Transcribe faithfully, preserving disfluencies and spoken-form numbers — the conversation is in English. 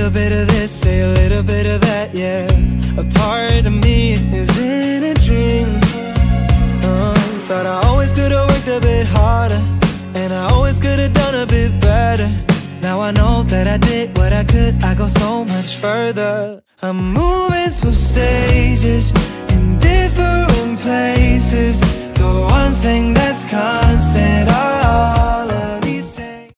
little bit of this, say a little bit of that, yeah. A part of me is in a dream. uh, Thought I always could've worked a bit harder, and I always could've done a bit better. Now I know that I did what I could, I go so much further. I'm moving through stages in different places. The one thing that's constant